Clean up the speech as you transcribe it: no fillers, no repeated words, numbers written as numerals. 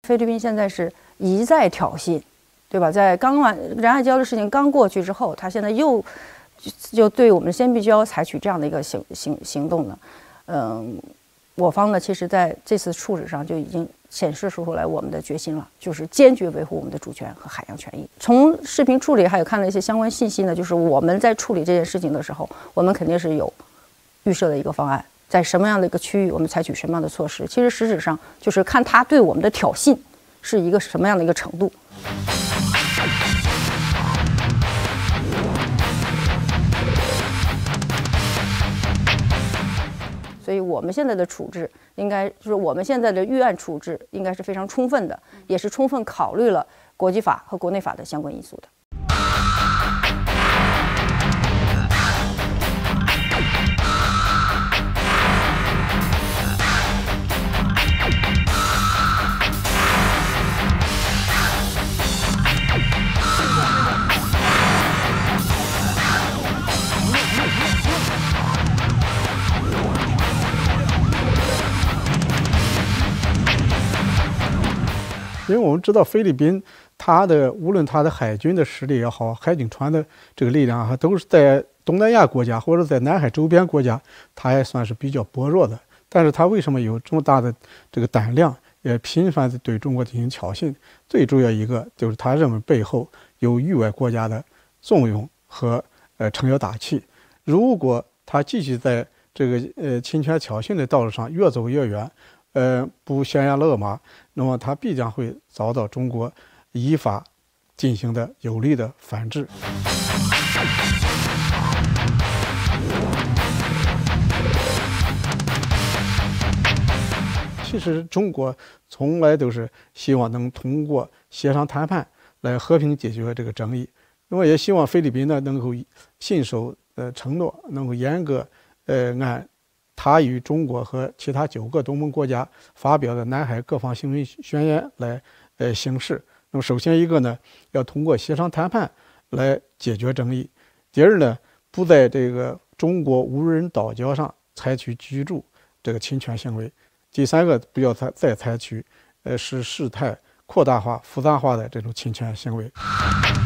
菲律宾现在是一再挑衅，对吧？在刚完仁爱礁的事情刚过去之后，他现在就对我们先必须要采取这样的一个行动呢。我方呢，其实在这次处置上就已经显示出来我们的决心了，就是坚决维护我们的主权和海洋权益。从视频处理还有看了一些相关信息呢，就是我们在处理这件事情的时候，我们肯定是有预设的一个方案，在什么样的一个区域，我们采取什么样的措施。其实实质上就是看他对我们的挑衅是一个什么样的一个程度。所以我们现在的处置应该就是我们现在的预案处置应该是非常充分的，也是充分考虑了国际法和国内法的相关因素的。 因为我们知道菲律宾，无论它的海军的实力也好，海警船的这个力量啊，都是在东南亚国家或者在南海周边国家，它还算是比较薄弱的。但是它为什么有这么大的这个胆量，也频繁地对中国进行挑衅？最主要一个就是他认为背后有域外国家的纵容和撑腰打气。如果他继续在这个侵权挑衅的道路上越走越远，不悬崖勒马，那么他必将会遭到中国依法进行的有力的反制。其实中国从来都是希望能通过协商谈判来和平解决这个争议，那么也希望菲律宾呢能够信守承诺，能够严格按他与中国和其他9个东盟国家发表的南海各方行为宣言来行事。那么首先一个呢，要通过协商谈判来解决争议；第二呢，不在这个中国无人岛礁上采取居住这个侵权行为；第三个，不要再采取使事态扩大化、复杂化的这种侵权行为。